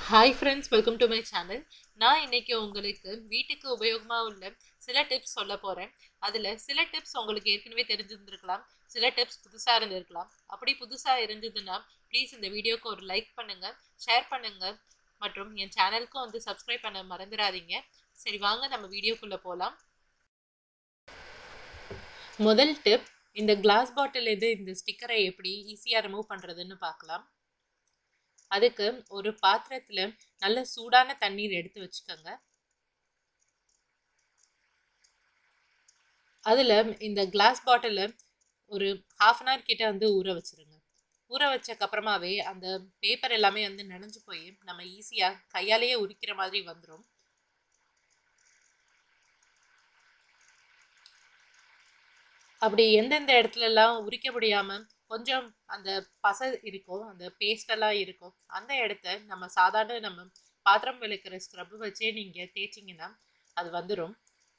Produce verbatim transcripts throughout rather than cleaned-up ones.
Hi friends, welcome to my channel. நான் இன்னைக்கு உங்களுக்கு வீட்டுக்கு உபயோகமாக உள்ள சில டிப்ஸ் சொல்ல போகிறேன். அதில் சில டிப்ஸ் உங்களுக்கு ஏற்கனவே தெரிஞ்சிருந்திருக்கலாம், சில டிப்ஸ் புதுசாக இருந்திருக்கலாம். அப்படி புதுசாக இருந்ததுன்னா ப்ளீஸ் இந்த வீடியோக்கு ஒரு லைக் பண்ணுங்கள், ஷேர் பண்ணுங்கள் மற்றும் என் சேனலுக்கும் வந்து சப்ஸ்கிரைப் பண்ண மறந்துடாதீங்க. சரி, வாங்க நம்ம வீடியோக்குள்ளே போகலாம். முதல் டிப், இந்த கிளாஸ் பாட்டில் இது இந்த ஸ்டிக்கரை எப்படி ஈஸியாக ரிமூவ் பண்ணுறதுன்னு பார்க்கலாம். அதுக்கு ஒரு பாத்திரத்துல நல்ல சூடான தண்ணீர் எடுத்து வச்சுக்கோங்க. அதுல இந்த கிளாஸ் பாட்டில ஒரு ஹாஃப் அன் ஹவர் கிட்ட வந்து ஊற வச்சிருங்க. ஊற வச்சக்கு அப்புறமாவே அந்த பேப்பர் எல்லாமே வந்து நனைஞ்சு போய் நம்ம ஈஸியா கையாலேயே உரிக்கிற மாதிரி வந்துடும். அப்படி எந்தெந்த இடத்துல எல்லாம் உரிக்க முடியாம கொஞ்சம் அந்த பசை இருக்கும், அந்த பேஸ்ட் எல்லாம் இருக்கும், அந்த இடத்த நம்ம சாதாரண நம்ம பாத்திரம் விளக்குற ஸ்க்ரப் வச்சே நீங்க தேய்ச்சிங்கன்னா அது வந்துடும்.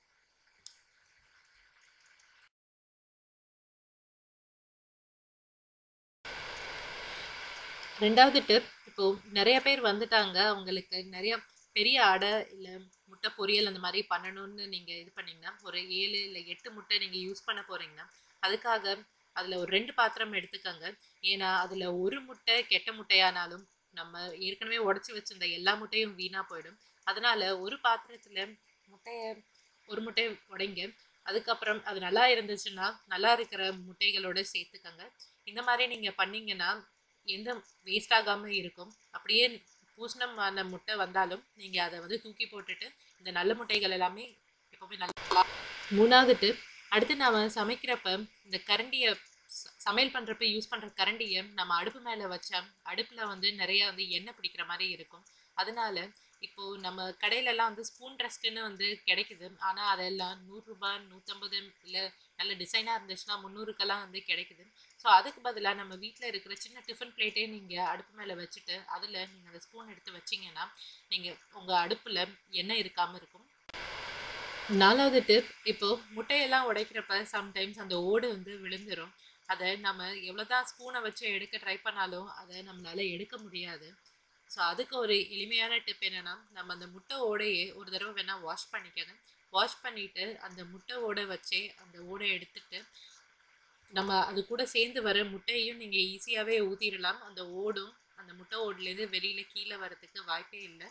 ரெண்டாவது டிப், இப்போ நிறைய பேர் வந்துட்டாங்க, அவங்களுக்கு நிறைய பெரிய அடை இல்லை முட்டை பொரியல் அந்த மாதிரி பண்ணணும்னு நீங்கள் இது பண்ணிங்கன்னா ஒரு ஏழு இல்லை எட்டு முட்டை நீங்கள் யூஸ் பண்ண போகிறீங்கன்னா அதுக்காக அதில் ஒரு ரெண்டு பாத்திரம் எடுத்துக்கோங்க. ஏன்னா அதில் ஒரு முட்டை கெட்ட முட்டையானாலும் நம்ம ஏற்கனவே உடச்சி வச்சிருந்த எல்லா முட்டையும் வீணாக போயிடும். அதனால ஒரு பாத்திரத்தில் முட்டையை ஒரு முட்டையை உடைங்க. அதுக்கப்புறம் அது நல்லா இருந்துச்சுன்னா நல்லா இருக்கிற முட்டைகளோட சேர்த்துக்கோங்க. இந்த மாதிரி நீங்கள் பண்ணீங்கன்னா எந்த வேஸ்ட் ஆகாமல் இருக்கும். அப்படியே பூசணமான முட்டை வந்தாலும் நீங்கள் அதை வந்து தூக்கி போட்டுட்டு இந்த நல்ல முட்டைகள் எல்லாமே எப்பவுமே நல்லா. மூணாவது டிப், அடுத்து நாம் சமைக்கிறப்ப இந்த கரண்டியை சமையல் பண்ணுறப்ப யூஸ் பண்ணுற கரண்டியை நம்ம அடுப்பு மேலே வச்சா அடுப்பில் வந்து நிறைய வந்து எண்ணெய் பிடிக்கிற மாதிரி இருக்கும். அதனால இப்போது நம்ம கடையிலலாம் வந்து ஸ்பூன் ரெஸ்ட்டுன்னு வந்து கிடைக்குது. ஆனால் அதெல்லாம் நூறுரூபா நூற்றம்பது இல்லை நல்ல டிசைனாக இருந்துச்சுன்னா முந்நூறுக்கெல்லாம் வந்து கிடைக்குது. ஸோ அதுக்கு பதிலாக நம்ம வீட்டில் இருக்கிற சின்ன டிஃபன் பிளேட்டே நீங்கள் அடுப்பு மேலே வச்சுட்டு அதில் நீங்கள் அந்த ஸ்பூன் எடுத்து வச்சிங்கன்னா நீங்கள் உங்கள் அடுப்பில் எண்ணெய் இருக்காமல் இருக்கும். நாலாவது டிப், இப்போது முட்டையெல்லாம் உடைக்கிறப்ப சம்டைம்ஸ் அந்த ஓடு வந்து விழுந்துடும். அதை நம்ம எவ்வளோதான் ஸ்பூனை வச்சு எடுக்க ட்ரை பண்ணாலும் அதை நம்மளால எடுக்க முடியாது. ஸோ அதுக்கு ஒரு எளிமையான டிப் என்னென்னா, நம்ம அந்த முட்டை ஓடையே ஒரு தடவை வேணால் வாஷ் பண்ணிக்கணும். வாஷ் பண்ணிவிட்டு அந்த முட்டை ஓடை வச்சே அந்த ஓடை எடுத்துட்டு நம்ம அது கூட சேர்ந்து வர முட்டையையும் நீங்கள் ஈஸியாகவே ஊற்றிடலாம். அந்த ஓடும் அந்த முட்டை ஓடுலேருந்து வெளியில் கீழே வரதுக்கு வாய்ப்பே இல்லை.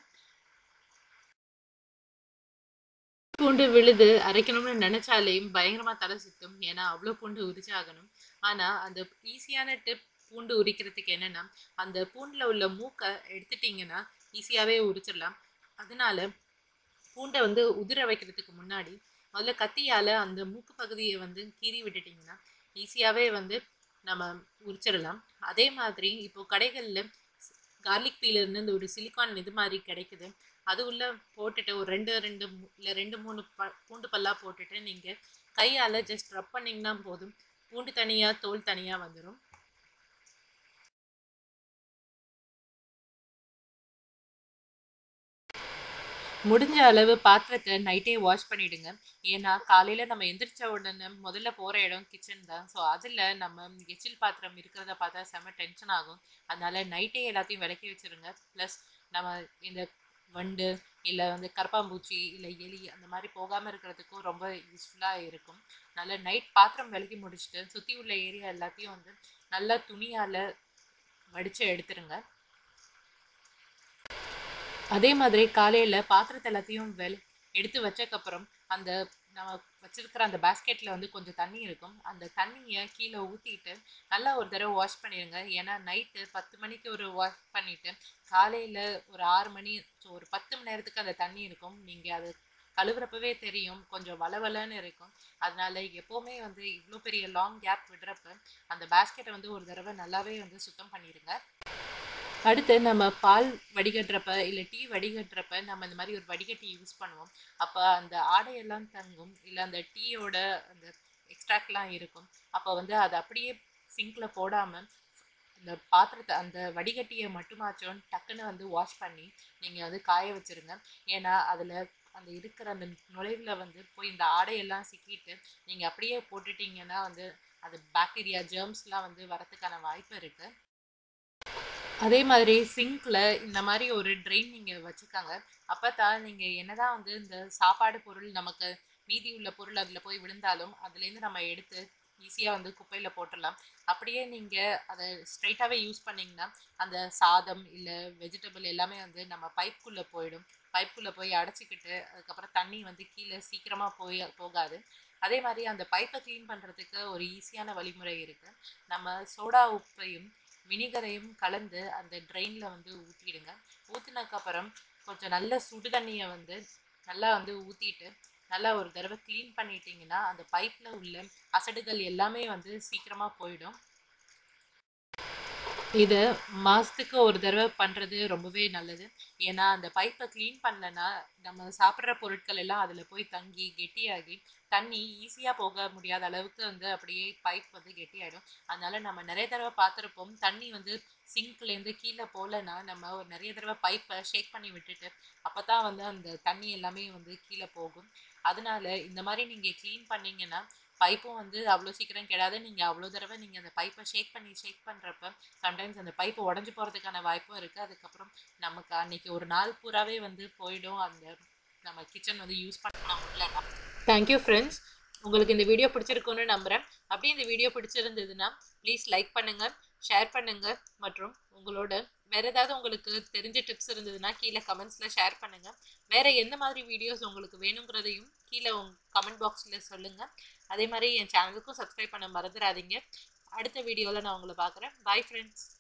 பூண்டு விழுது அரைக்கணும்னு நினைச்சாலேயும் பயங்கரமா தலை சுத்தும். ஏன்னா அவ்வளோ பூண்டு உரிச்சாகணும். ஆனா அந்த ஈஸியான டிப் பூண்டு உரிக்கிறதுக்கு என்னன்னா, அந்த பூண்டுல உள்ள மூக்கை எடுத்துட்டீங்கன்னா ஈஸியாவே உரிச்சிடலாம். அதனால பூண்டை வந்து உதிர வைக்கிறதுக்கு முன்னாடி முதல்ல கத்தியால அந்த மூக்கு பகுதியை வந்து கீறி விட்டுட்டிங்கன்னா ஈஸியாவே வந்து நம்ம உரிச்சிடலாம். அதே மாதிரி இப்போ கடைகளில் கார்லிக் பீலர்னு இந்த ஒரு சிலிக்கான் இது மாதிரி கிடைக்குது. அது உள்ள போட்டுட்டு ஒரு ரெண்டு ரெண்டு இல்லை ரெண்டு மூணு ப பூண்டு பல்லா போட்டுட்டு நீங்கள் கையால் ஜஸ்ட் ரப் பண்ணிங்கன்னா போதும். பூண்டு தனியாக தோல் தனியாக வந்துடும். முடிஞ்ச அளவு பாத்திரத்தை நைட்டே வாஷ் பண்ணிவிடுங்க. ஏன்னா காலையில் நம்ம எந்திரிச்ச உடனே முதல்ல போகிற இடம் கிச்சன் தான். ஸோ அதில் நம்ம எச்சில் பாத்திரம் இருக்கிறத பார்த்தா செம்ம டென்ஷன் ஆகும். அதனால் நைட்டே எல்லாத்தையும் விளக்கி வச்சுருங்க. ப்ளஸ் நம்ம இந்த வண்டு இல்லை வந்து கரப்பாம்பூச்சி இல்லை எலி அந்த மாதிரி போகாமல் இருக்கிறதுக்கும் ரொம்ப யூஸ்ஃபுல்லாக இருக்கும். நல்லா நைட் பாத்திரம் விளக்கி முடிச்சுட்டு சுற்றி உள்ள ஏரியா எல்லாத்தையும் வந்து நல்லா துணியால் வடித்து எடுத்துருங்க. அதே மாதிரி காலையில் பாத்திரத்தை எல்லாத்தையும் வெள் எடுத்து வச்சக்கப்புறம் அந்த நம்ம வச்சிருக்கிற அந்த பேஸ்கெட்டில் வந்து கொஞ்சம் தண்ணி இருக்கும். அந்த தண்ணியை கீழே ஊற்றிட்டு நல்லா ஒரு தடவை வாஷ் பண்ணிடுங்க. ஏன்னா நைட்டு பத்து மணிக்கு ஒரு வாஷ் பண்ணிவிட்டு காலையில் ஒரு ஆறு மணி ஸோ ஒரு பத்து மணி நேரத்துக்கு அந்த தண்ணி இருக்கும். நீங்கள் அது கழுவுறப்பவே தெரியும், கொஞ்சம் வளவலன்னு இருக்கும். அதனால எப்போவுமே வந்து இவ்வளோ பெரிய லாங் கேப் விடுறப்ப அந்த பேஸ்கெட்டை வந்து ஒரு தடவை நல்லாவே வந்து சுத்தம் பண்ணிடுங்க. அடுத்து நம்ம பால் வடிகட்டுறப்ப இல்லை டீ வடிகட்டுறப்ப நம்ம இந்த மாதிரி ஒரு வடிகட்டி யூஸ் பண்ணுவோம். அப்போ அந்த ஆடையெல்லாம் தங்கும், இல்லை அந்த டீயோட அந்த எக்ஸ்ட்ராக்ட்லாம் இருக்கும். அப்போ வந்து அதை அப்படியே சிங்கில் போடாமல் இந்த பாத்திரத்தை அந்த வடிகட்டியை மட்டுமாச்சும் டக்குன்னு வந்து வாஷ் பண்ணி நீங்கள் வந்து காய வச்சுருங்க. ஏன்னா அதில் அந்த இருக்கிற அந்த நுழைவில் வந்து போய் இந்த ஆடையெல்லாம் சிக்கிட்டு நீங்கள் அப்படியே போட்டுட்டிங்கன்னா வந்து அது பாக்டீரியா ஜெர்ம்ஸ்லாம் வந்து வரத்துக்கான வாய்ப்பு இருக்குது. அதே மாதிரி சிங்க்ல இந்த மாதிரி ஒரு ட்ரெயின் நீங்க வச்சுக்காங்க. அப்பதான் நீங்க என்னதான் வந்து இந்த சாப்பாடு பொருள் நமக்கு மீதி உள்ள பொருள் அதுல போய் விழுந்தாலும் அதுலேருந்து நம்ம எடுத்து ஈஸியா வந்து குப்பையில போட்டுடலாம். அப்படியே நீங்க அதை ஸ்ட்ரைட்டாவே யூஸ் பண்ணீங்கன்னா அந்த சாதம் இல்ல வெஜிடபிள் எல்லாமே வந்து நம்ம பைப்புக்குள்ள போயிடும். பைப்புக்குள்ள போய் அடைச்சிக்கிட்டு அதுக்கப்புறம் தண்ணி வந்து கீழே சீக்கிரமா போய் போகாது. அதே மாதிரி அந்த பைப்பை க்ளீன் பண்றதுக்கு ஒரு ஈஸியான வழிமுறை இருக்கு. நம்ம சோடா உப்பையும் வினிகரையும் கலந்து அந்த ட்ரெயின்ல வந்து ஊற்றிடுங்க. ஊற்றினதுக்கப்புறம் கொஞ்சம் நல்ல சுடு தண்ணியை வந்து நல்லா வந்து ஊற்றிட்டு நல்லா ஒரு தடவை க்ளீன் பண்ணிட்டீங்கன்னா அந்த பைப்பில் உள்ள அசடுகள் எல்லாமே வந்து சீக்கிரமாக போயிடும். இதை மாதத்துக்கு ஒரு தடவை பண்ணுறது ரொம்பவே நல்லது. ஏன்னா அந்த பைப்பை க்ளீன் பண்ணலன்னா நம்ம சாப்பிட்ற பொருட்கள் எல்லாம் அதில் போய் தங்கி கெட்டியாகி தண்ணி ஈஸியாக போக முடியாத அளவுக்கு வந்து அப்படியே பைப் வந்து கெட்டியாயிடும். அதனால நம்ம நிறைய தடவை பார்த்துருப்போம், தண்ணி வந்து சிங்க்லேருந்து கீழே போகலன்னா நம்ம ஒரு நிறைய தடவை பைப்பை ஷேக் பண்ணி விட்டுட்டு அப்போ தான் வந்து அந்த தண்ணி எல்லாமே வந்து கீழே போகும். அதனால இந்த மாதிரி நீங்கள் க்ளீன் பண்ணிங்கன்னா பைப்பும் வந்து அவ்வளோ சீக்கிரம் கெடாது. நீங்கள் அவ்வளோ தடவை நீங்கள் அந்த பைப்பை ஷேக் பண்ணி ஷேக் பண்ணுறப்ப சம்டைம்ஸ் அந்த பைப்பு உடஞ்சி போகிறதுக்கான வாய்ப்பும் இருக்குது. அதுக்கப்புறம் நமக்கு அன்றைக்கி ஒரு நாள் பூராவே வந்து போயிடும் அந்த நம்ம கிச்சன் வந்து யூஸ் பண்ணலாம் இல்லைன்னா. தேங்க்யூ ஃப்ரெண்ட்ஸ், உங்களுக்கு இந்த வீடியோ பிடிச்சிருக்குன்னு நம்புகிறேன். அப்படியே இந்த வீடியோ பிடிச்சிருந்ததுன்னா ப்ளீஸ் லைக் பண்ணுங்கள், ஷேர் பண்ணுங்கள், மற்றும் உங்களோட வேறு ஏதாவது உங்களுக்கு தெரிஞ்ச டிப்ஸ் இருந்ததுன்னா கீழே கமெண்ட்ஸில் ஷேர் பண்ணுங்கள். வேறு எந்த மாதிரி வீடியோஸ் உங்களுக்கு வேணுங்கிறதையும் கீழே உங்கள் கமெண்ட் பாக்ஸில் சொல்லுங்கள். அதே மாதிரி என் சேனலுக்கும் சப்ஸ்கிரைப் பண்ண மறந்துடாதீங்க. அடுத்த வீடியோவில் நான் உங்களை பார்க்குறேன். Bye friends.